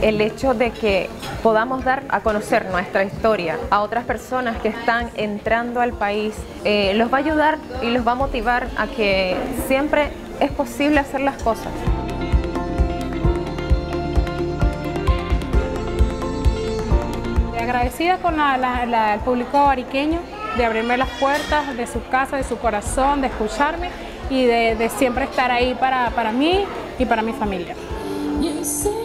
el hecho de que podamos dar a conocer nuestra historia a otras personas que están entrando al país, los va a ayudar y los va a motivar a que siempre es posible hacer las cosas. Agradecida con el público ariqueño de abrirme las puertas de su casa, de su corazón, de escucharme y de siempre estar ahí para mí y para mi familia.